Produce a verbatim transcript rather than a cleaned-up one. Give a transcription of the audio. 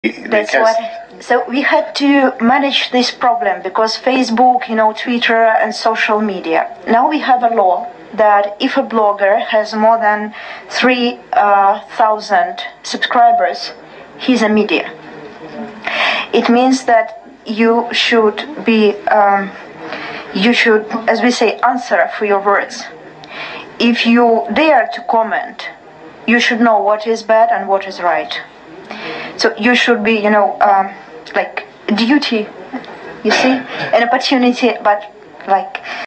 That's what. So we had to manage this problem because Facebook, you know, Twitter and social media. Now we have a law that if a blogger has more than three thousand subscribers, he's a media. It means that you should be, um, you should, as we say, answer for your words. If you dare to comment, you should know what is bad and what is right. So you should be, you know, um, like duty, you see, an opportunity, but like